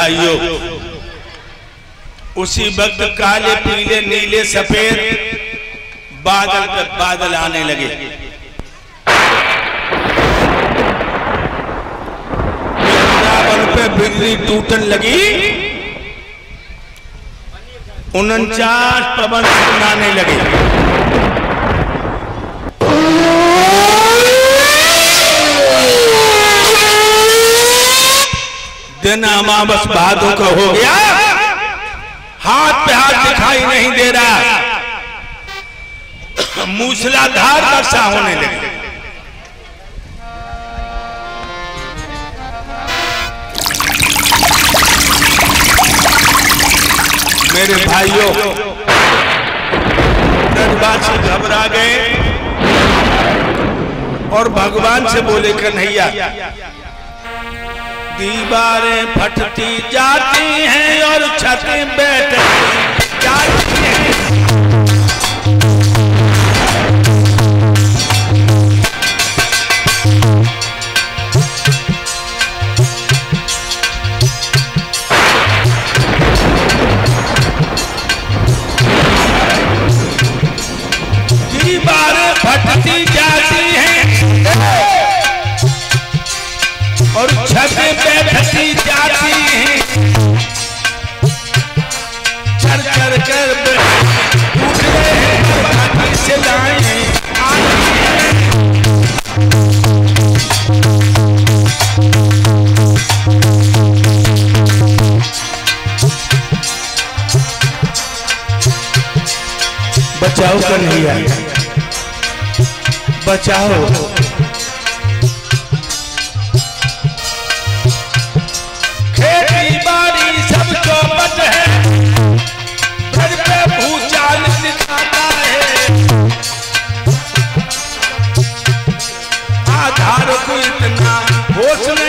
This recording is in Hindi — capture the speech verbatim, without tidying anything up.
भाइयों, उसी वक्त काले पीले नीले सफेद बादल पे बादल आने लगे। वृंदावन पे बिजली टूटने लगी, उनचास पवन सुनाने लगे। दिन अमावस भादों का हो गया, हाथ पे हाथ दिखाई नहीं दे रहा, मूसलाधार वर्षा होने लगी। मेरे भाइयों, ब्रजवासी घबरा गए और भगवान से बोले, कन्हैया दीवारें फटती जाती हैं और छतें बैठती जाती हैं। दीवारें फटती जाती हैं और छतें बैठती जाती हैं, चर चर कर उठ रहे हैं, से लाए बचाओ कन्हैया, बचाओ। खेती बाड़ी सब चौपट है, ब्रज पे भूचाल दिखाता है, आधार को इतना होश